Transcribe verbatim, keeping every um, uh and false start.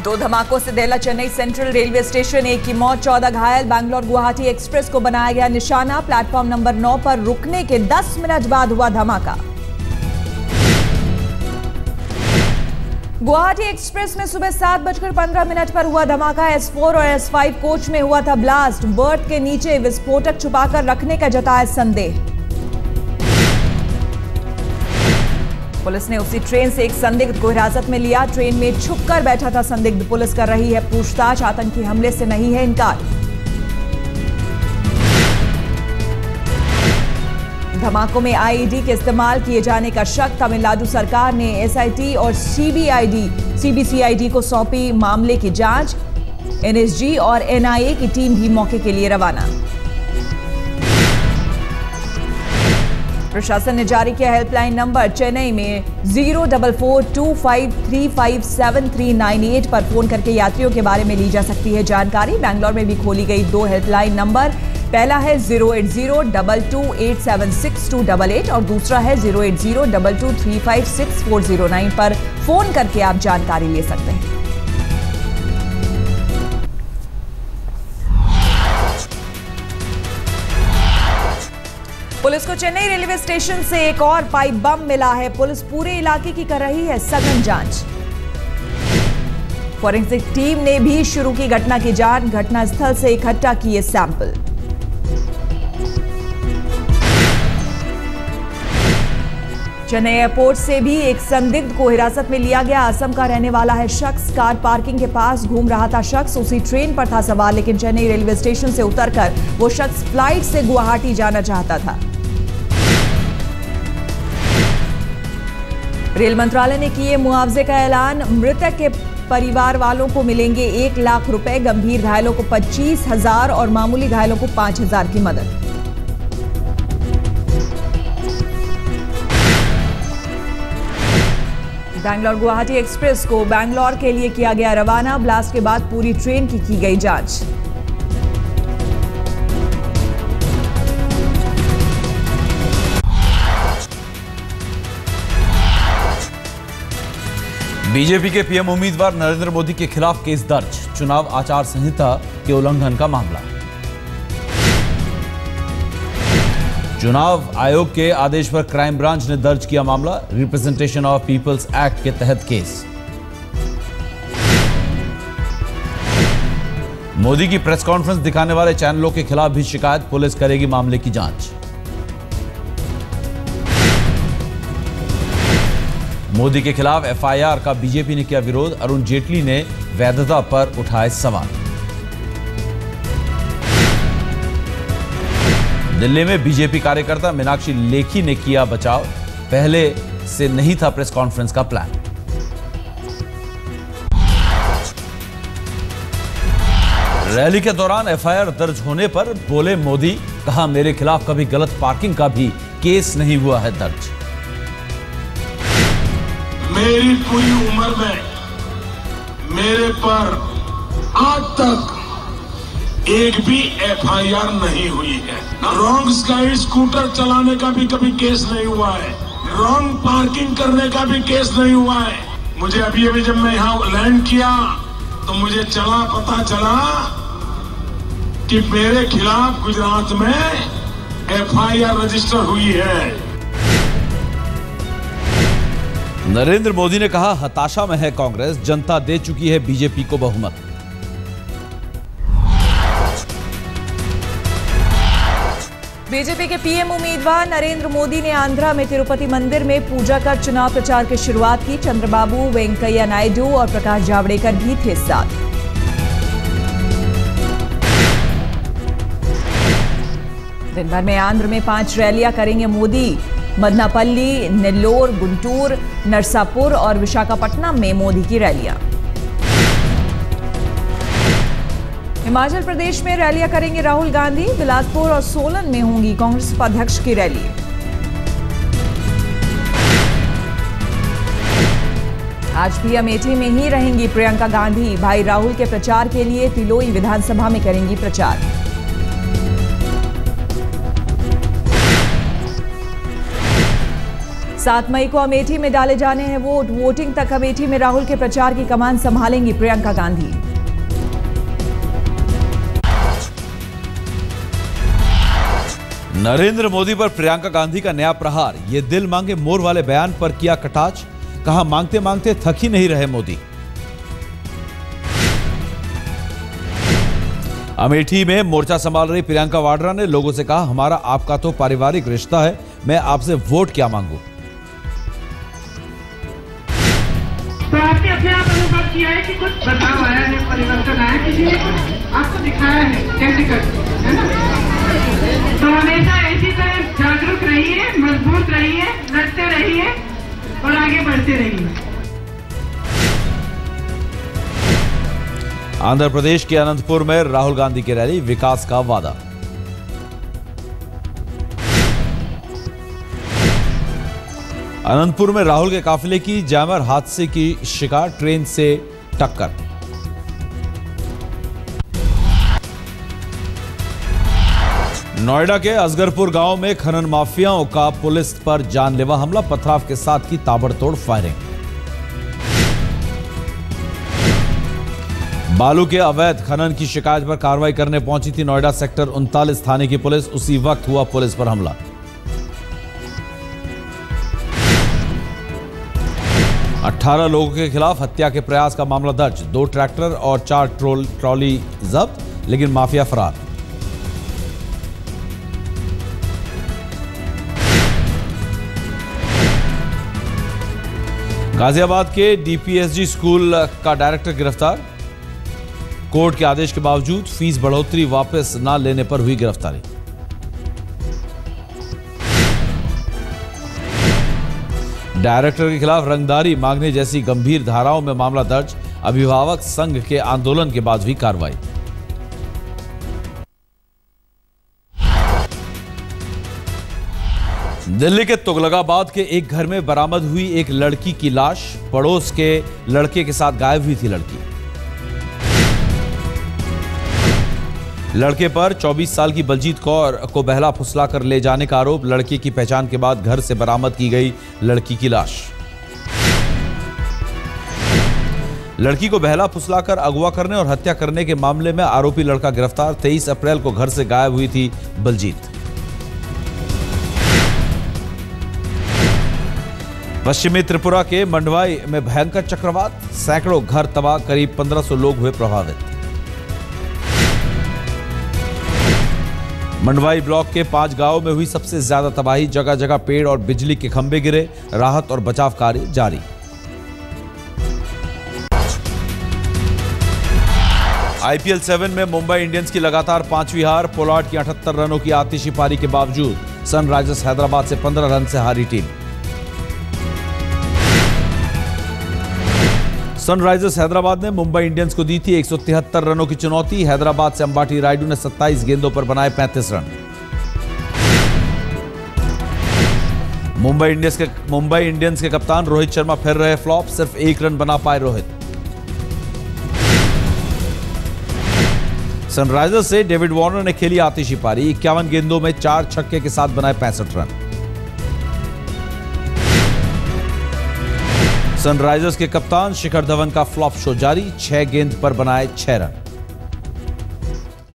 दो धमाकों से दहला चेन्नई सेंट्रल रेलवे स्टेशन, एक की मौत, चौदह घायल। बैंगलोर गुवाहाटी एक्सप्रेस को बनाया गया निशाना। प्लेटफॉर्म नंबर नौ पर रुकने के दस मिनट बाद हुआ धमाका। गुवाहाटी एक्सप्रेस में सुबह सात बजकर पंद्रह मिनट पर हुआ धमाका। एस फोर और एस फाइव कोच में हुआ था ब्लास्ट। बर्थ के नीचे विस्फोटक छुपाकर रखने का जताया संदेह। पुलिस ने उसी ट्रेन से एक संदिग्ध को हिरासत में लिया। ट्रेन में छुपकर बैठा था संदिग्ध। पुलिस कर रही है पूछताछ। आतंकी हमले से नहीं है इनकार। धमाकों में आईईडी के इस्तेमाल किए जाने का शक। तमिलनाडु सरकार ने एसआईटी और सीबीआईडी सीबीसीआईडी को सौंपी मामले की जांच। एनएसजी और एनआईए की टीम भी मौके के लिए रवाना। प्रशासन ने जारी किया हेल्पलाइन नंबर। चेन्नई में zero double four two five three five seven three nine eight पर फोन करके यात्रियों के बारे में ली जा सकती है जानकारी। बैंगलोर में भी खोली गई दो हेल्पलाइन नंबर। पहला है zero eight zero double two eight seven six two double eight और दूसरा है zero eight zero double two three five six four zero nine पर फोन करके आप जानकारी ले सकते हैं। पुलिस को चेन्नई रेलवे स्टेशन से एक और पाइप बम मिला है। पुलिस पूरे इलाके की कर रही है सघन जांच। फॉरेंसिक टीम ने भी शुरू की घटना की जांच। घटनास्थल से इकट्ठा किए सैंपल। चेन्नई एयरपोर्ट से भी एक संदिग्ध को हिरासत में लिया गया। असम का रहने वाला है शख्स। कार पार्किंग के पास घूम रहा था शख्स। उसी ट्रेन पर था सवार, लेकिन चेन्नई रेलवे स्टेशन से उतरकर वो शख्स फ्लाइट से गुवाहाटी जाना चाहता था। रेल मंत्रालय ने किए मुआवजे का ऐलान। मृतक के परिवार वालों को मिलेंगे एक लाख रुपए। गंभीर घायलों को पच्चीस हजार और मामूली घायलों को पांच हजार की मदद। बैंगलोर गुवाहाटी एक्सप्रेस को बैंगलोर के लिए किया गया रवाना। ब्लास्ट के बाद पूरी ट्रेन की की गई जांच। बीजेपी के पीएम उम्मीदवार नरेंद्र मोदी के खिलाफ केस दर्ज। चुनाव आचार संहिता के उल्लंघन का मामला। चुनाव आयोग के आदेश पर क्राइम ब्रांच ने दर्ज किया मामला। रिप्रेजेंटेशन ऑफ पीपल्स एक्ट के तहत केस। मोदी की प्रेस कॉन्फ्रेंस दिखाने वाले चैनलों के खिलाफ भी शिकायत। पुलिस करेगी मामले की जांच। मोदी के खिलाफ एफआईआर का बीजेपी ने किया विरोध। अरुण जेटली ने वैधता पर उठाए सवाल। दिल्ली में बीजेपी कार्यकर्ता मीनाक्षी लेखी ने किया बचाव। पहले से नहीं था प्रेस कॉन्फ्रेंस का प्लान। रैली के दौरान एफआईआर दर्ज होने पर बोले मोदी, कहा मेरे खिलाफ कभी गलत पार्किंग का भी केस नहीं हुआ है दर्ज। मेरी पूरी उम्र में मेरे पर आज तक एक भी एफआईआर नहीं हुई है। रॉन्ग साइड स्कूटर चलाने का भी कभी केस नहीं हुआ है। रॉन्ग पार्किंग करने का भी केस नहीं हुआ है। मुझे अभी अभी जब मैं यहाँ लैंड किया तो मुझे चला पता चला कि मेरे खिलाफ गुजरात में एफआईआर रजिस्टर हुई है। नरेंद्र मोदी ने कहा हताशा में है कांग्रेस। जनता दे चुकी है बीजेपी को बहुमत। बीजेपी के पीएम उम्मीदवार नरेंद्र मोदी ने आंध्रा में तिरुपति मंदिर में पूजा कर चुनाव प्रचार की शुरुआत की। चंद्रबाबू, वेंकैया नायडू और प्रकाश जावड़ेकर भी थे साथ। दिन भर में आंध्र में पांच रैलियां करेंगे मोदी। मदनापल्ली, नेल्लोर, गुंटूर, नरसापुर और विशाखापट्टनम में मोदी की रैलियां। हिमाचल प्रदेश में रैलियां करेंगे राहुल गांधी। बिलासपुर और सोलन में होंगी कांग्रेस उपाध्यक्ष की रैली। आज भी अमेठी में ही रहेंगी प्रियंका गांधी। भाई राहुल के प्रचार के लिए तिलोई विधानसभा में करेंगी प्रचार। सात मई को अमेठी में डाले जाने हैं वोट। वोटिंग तक अमेठी में राहुल के प्रचार की कमान संभालेंगी प्रियंका गांधी। नरेंद्र मोदी पर प्रियंका गांधी का नया प्रहार। ये दिल मांगे मोर वाले बयान पर किया कटाक्ष। कहा मांगते मांगते थक ही नहीं रहे मोदी। अमेठी में मोर्चा संभाल रही प्रियंका वाड्रा ने लोगों से कहा हमारा आपका तो पारिवारिक रिश्ता है, मैं आपसे वोट क्या मांगू। तो आपने अपने आप अनुभव किया है कि कुछ बदलाव आया है, परिवर्तन आया, किसी ने आपको दिखाया है कैसे करते है ना। तो हमेशा इसी तरह जागरूक रहिए, मजबूत रहिए, लड़ते रहिए और आगे बढ़ते रहिए। आंध्र प्रदेश के अनंतपुर में राहुल गांधी की रैली, विकास का वादा। अनंतपुर में राहुल के काफिले की जैमर हादसे की शिकार, ट्रेन से टक्कर। नोएडा के असगरपुर गांव में खनन माफियाओं का पुलिस पर जानलेवा हमला, पथराव के साथ की ताबड़तोड़ फायरिंग। बालू के अवैध खनन की शिकायत पर कार्रवाई करने पहुंची थी नोएडा सेक्टर उनतालीस थाने की पुलिस, उसी वक्त हुआ पुलिस पर हमला। अठारह लोगों के खिलाफ हत्या के प्रयास का मामला दर्ज, दो ट्रैक्टर और चार ट्रोल ट्रॉली जब्त, लेकिन माफिया फरार। गाजियाबाद के डीपीएसजी स्कूल का डायरेक्टर गिरफ्तार, कोर्ट के आदेश के बावजूद फीस बढ़ोतरी वापस न लेने पर हुई गिरफ्तारी। डायरेक्टर के खिलाफ रंगदारी मांगने जैसी गंभीर धाराओं में मामला दर्ज, अभिभावक संघ के आंदोलन के बाद हुई कार्रवाई। दिल्ली के तुगलकाबाद के एक घर में बरामद हुई एक लड़की की लाश, पड़ोस के लड़के के साथ गायब हुई थी लड़की। लड़के पर चौबीस साल की बलजीत कौर को बहला फुसलाकर ले जाने का आरोप, लड़के की पहचान के बाद घर से बरामद की गई लड़की की लाश। लड़की को बहला फुसलाकर अगवा करने और हत्या करने के मामले में आरोपी लड़का गिरफ्तार, तेईस अप्रैल को घर से गायब हुई थी बलजीत। पश्चिमी त्रिपुरा के मंडवाई में भयंकर चक्रवात, सैकड़ों घर तबाह, करीब पंद्रह सौ लोग हुए प्रभावित। मंडवाई ब्लॉक के पांच गांवों में हुई सबसे ज्यादा तबाही, जगह जगह पेड़ और बिजली के खंभे गिरे, राहत और बचाव कार्य जारी। आईपीएल सेवन में मुंबई इंडियंस की लगातार पांचवी हार, पोलार्ड की अठहत्तर रनों की आतिशी पारी के बावजूद सनराइजर्स हैदराबाद से पंद्रह रन से हारी टीम। सनराइजर्स हैदराबाद ने मुंबई इंडियंस को दी थी एक सौ तिहत्तर रनों की चुनौती, हैदराबाद से अंबाटी रायडू ने सत्ताईस गेंदों पर बनाए पैंतीस रन। मुंबई इंडियंस के मुंबई इंडियंस के कप्तान रोहित शर्मा फिर रहे फ्लॉप, सिर्फ एक रन बना पाए रोहित। सनराइजर्स से डेविड वार्नर ने खेली आतिशी पारी, इक्यावन गेंदों में चार छक्के के साथ बनाए पैंसठ रन। सनराइजर्स के कप्तान शिखर धवन का फ्लॉप शो जारी, छह गेंद पर बनाए छह रन।